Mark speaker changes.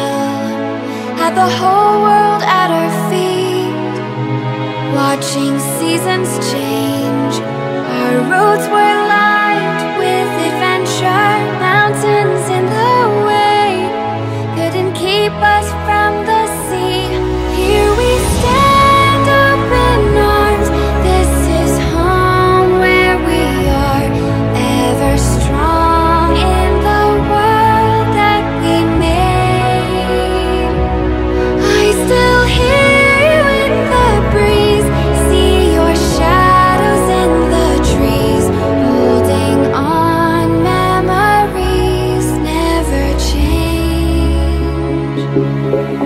Speaker 1: still, had the whole world at our feet, watching seasons change. Our roads were lined with adventure, mountains in the way couldn't keep us from the sea. Here we stand, open arms. This is home where we are, ever strong in the world that we made. I still hear you in the breeze, see your shadows in the trees, holding on. Memories never change.